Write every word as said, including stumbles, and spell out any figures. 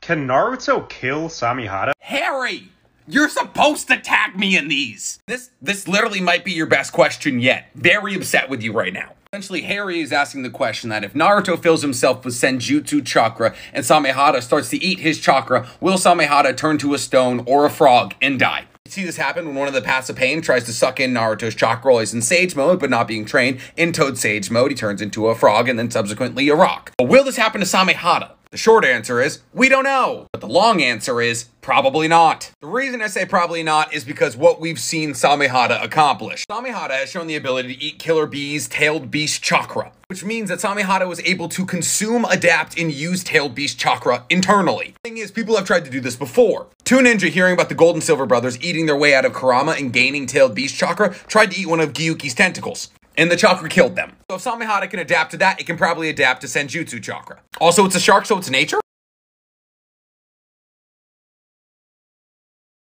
Can Naruto kill Samehada? Harry! You're supposed to tag me in these! This this literally might be your best question yet. Very upset with you right now. Essentially, Harry is asking the question that if Naruto fills himself with Senjutsu chakra and Samehada starts to eat his chakra, will Samehada turn to a stone or a frog and die? You see this happen when one of the Paths of Pain tries to suck in Naruto's chakra while he's in Sage mode, but not being trained. In Toad Sage mode, he turns into a frog and then subsequently a rock. But will this happen to Samehada? The short answer is, we don't know. But the long answer is, probably not. The reason I say probably not is because what we've seen Samehada accomplish. Samehada has shown the ability to eat Killer Bee's Tailed Beast chakra, which means that Samehada was able to consume, adapt, and use Tailed Beast chakra internally. The thing is, people have tried to do this before. Two Ninja, hearing about the Gold and Silver brothers eating their way out of Kurama and gaining Tailed Beast chakra, tried to eat one of Gyuki's tentacles, and the chakra killed them. So if Samehada can adapt to that, it can probably adapt to Senjutsu chakra. Also, it's a shark, so it's nature.